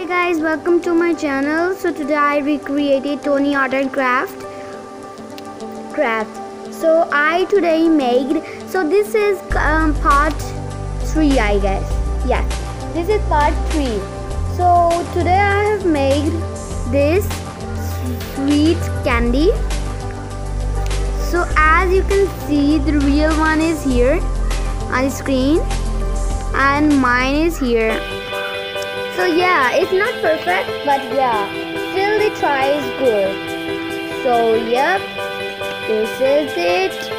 guys, welcome to my channel. So today I recreated Tony Art and Craft. So I today made, so this is part 3 I guess. Yes, this is part 3. So today I have made this sweet candy. So as you can see, the real one is here on the screen and mine is here. So yeah, it's not perfect, but yeah, still the try is good. So yep, this is it.